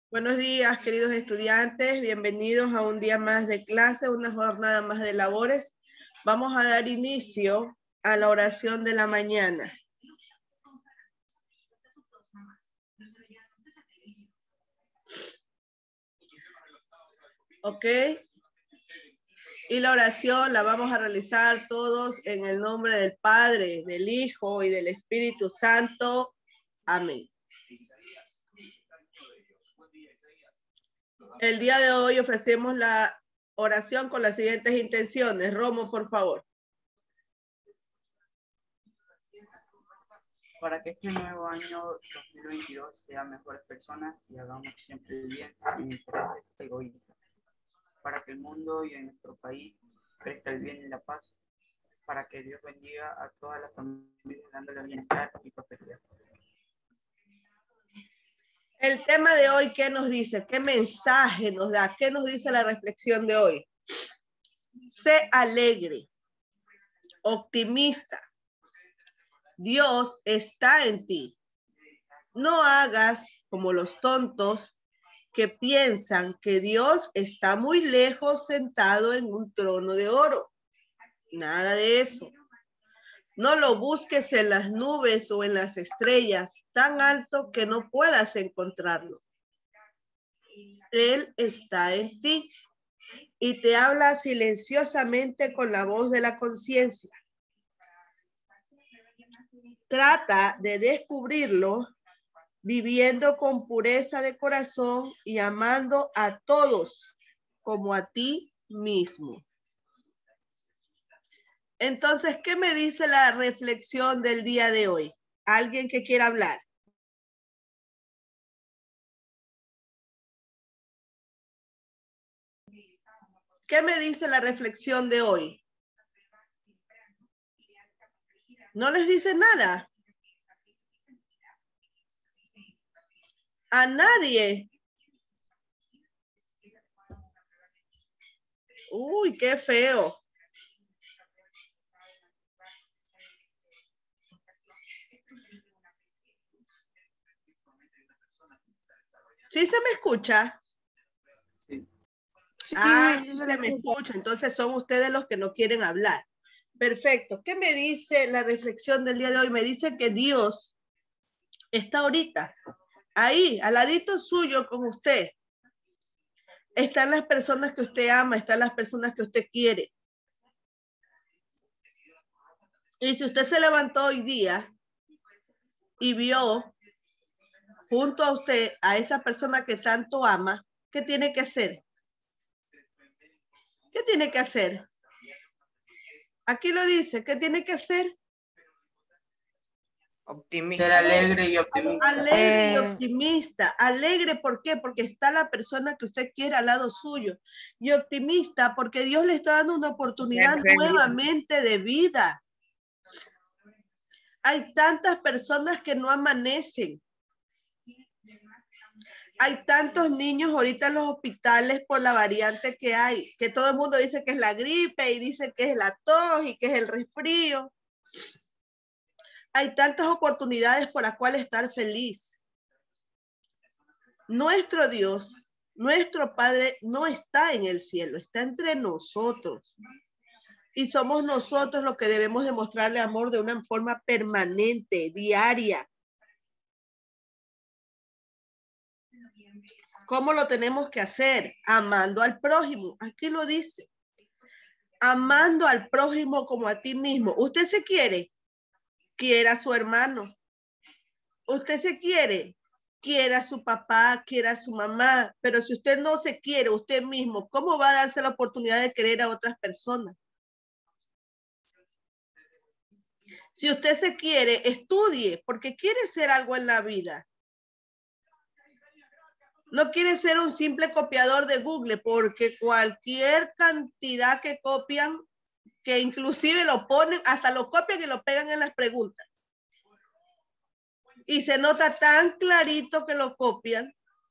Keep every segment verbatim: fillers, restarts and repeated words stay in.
Buenos días, queridos estudiantes. Bienvenidos a un día más de clase, una jornada más de labores. Vamos a dar inicio a la oración de la mañana. ¿Ok? Y la oración la vamos a realizar todos en el nombre del Padre, del Hijo y del Espíritu Santo. Amén. El día de hoy ofrecemos la oración con las siguientes intenciones. Romo, por favor. Para que este nuevo año dos mil veintidós sea mejores personas y hagamos siempre el bien sin intereses egoístas. Para que el mundo y en nuestro país crezca el bien y la paz. Para que Dios bendiga a todas las familias dándole bienestar y prosperidad. El tema de hoy, ¿qué nos dice? ¿Qué mensaje nos da? ¿Qué nos dice la reflexión de hoy? Sé alegre, optimista. Dios está en ti. No hagas como los tontos que piensan que Dios está muy lejos sentado en un trono de oro. Nada de eso. No lo busques en las nubes o en las estrellas, tan alto que no puedas encontrarlo. Él está en ti y te habla silenciosamente con la voz de la conciencia. Trata de descubrirlo viviendo con pureza de corazón y amando a todos como a ti mismo. Entonces, ¿qué me dice la reflexión del día de hoy? ¿Alguien que quiera hablar? ¿Qué me dice la reflexión de hoy? ¿No les dice nada? A nadie. Uy, qué feo. ¿Sí se me escucha? Sí. Ah, sí se me escucha. Entonces son ustedes los que no quieren hablar. Perfecto. ¿Qué me dice la reflexión del día de hoy? Me dice que Dios está ahorita, ahí, al ladito suyo con usted. Están las personas que usted ama, están las personas que usted quiere. Y si usted se levantó hoy día y vio junto a usted a esa persona que tanto ama, ¿qué tiene que hacer? ¿Qué tiene que hacer? Aquí lo dice, ¿qué tiene que hacer? Optimista. Ser alegre y optimista. Alegre y optimista. Alegre, ¿por qué? Porque está la persona que usted quiere al lado suyo. Y optimista, porque Dios le está dando una oportunidad nuevamente de vida. Hay tantas personas que no amanecen. Hay tantos niños ahorita en los hospitales por la variante que hay, que todo el mundo dice que es la gripe y dice que es la tos y que es el resfrío. Hay tantas oportunidades por las cuales estar feliz. Nuestro Dios, nuestro Padre no está en el cielo, está entre nosotros. Y somos nosotros los que debemos demostrarle amor de una forma permanente, diaria. ¿Cómo lo tenemos que hacer? Amando al prójimo. Aquí lo dice. Amando al prójimo como a ti mismo. ¿Usted se quiere? Quiera a su hermano. ¿Usted se quiere? Quiera a su papá, quiera a su mamá. Pero si usted no se quiere usted mismo, ¿cómo va a darse la oportunidad de querer a otras personas? Si usted se quiere, estudie, porque quiere ser algo en la vida. No quiere ser un simple copiador de Google, porque cualquier cantidad que copian, que inclusive lo ponen, hasta lo copian y lo pegan en las preguntas. Y se nota tan clarito que lo copian.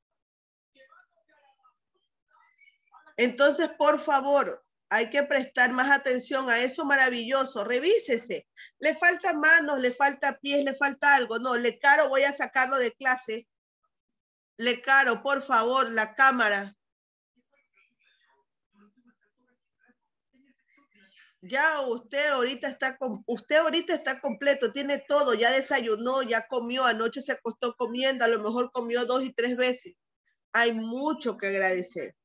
Entonces, por favor, hay que prestar más atención a eso maravilloso. Revísese. Le falta manos, le falta pies, le falta algo. No, le caro voy a sacarlo de clase. Le Caro, por favor, la cámara. Ya usted ahorita está con, usted ahorita está completo, tiene todo, ya desayunó, ya comió, anoche se acostó comiendo, a lo mejor comió dos y tres veces. Hay mucho que agradecer.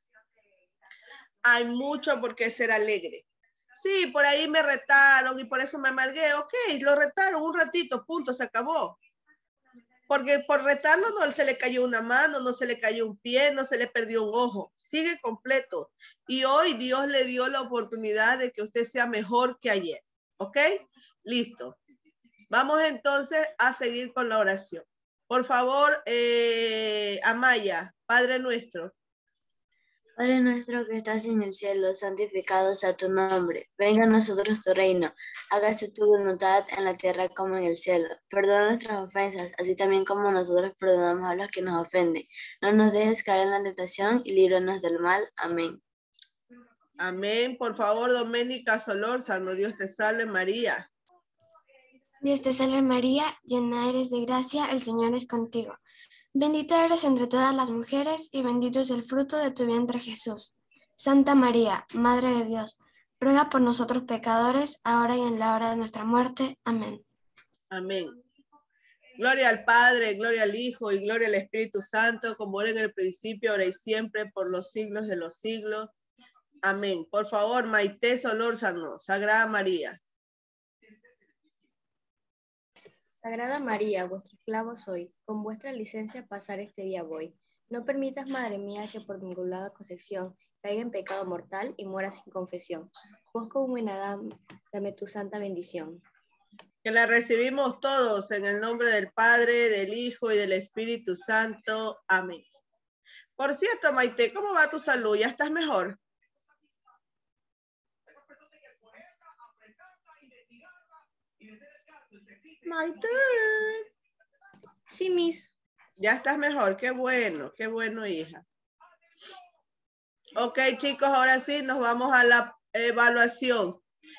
Hay mucho por qué ser alegre. Sí, por ahí me retaron y por eso me amargué. Ok, lo retaron un ratito, punto, se acabó. Porque por retarlo no se le cayó una mano, no se le cayó un pie, no se le perdió un ojo. Sigue completo. Y hoy Dios le dio la oportunidad de que usted sea mejor que ayer. ¿Ok? Listo. Vamos entonces a seguir con la oración. Por favor, eh, Amaya, Padre nuestro. Padre nuestro que estás en el cielo, santificado sea tu nombre. Venga a nosotros tu reino. Hágase tu voluntad en la tierra como en el cielo. Perdona nuestras ofensas, así también como nosotros perdonamos a los que nos ofenden. No nos dejes caer en la tentación y líbranos del mal. Amén. Amén. Por favor, Doménica Solórzano, Dios te salve María. Dios te salve María, llena eres de gracia, el Señor es contigo. Bendita eres entre todas las mujeres y bendito es el fruto de tu vientre Jesús. Santa María, Madre de Dios, ruega por nosotros pecadores, ahora y en la hora de nuestra muerte. Amén. Amén. Gloria al Padre, gloria al Hijo y gloria al Espíritu Santo, como era en el principio, ahora y siempre, por los siglos de los siglos. Amén. Por favor, Maite Solórzano, Sagrada María. Sagrada María, vuestro esclavo soy, con vuestra licencia pasar este día voy. No permitas, Madre mía, que por mi inmaculada concepción caiga en pecado mortal y muera sin confesión. Vos como buena dama, dame tu santa bendición. Que la recibimos todos en el nombre del Padre, del Hijo y del Espíritu Santo. Amén. Por cierto, Maite, ¿cómo va tu salud? ¿Ya estás mejor? Maite. Sí, Miss. Ya estás mejor, qué bueno, qué bueno, hija. Ok, chicos, ahora sí nos vamos a la evaluación.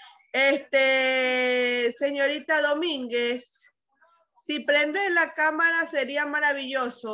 Este, señorita Domínguez, si prende la cámara sería maravilloso.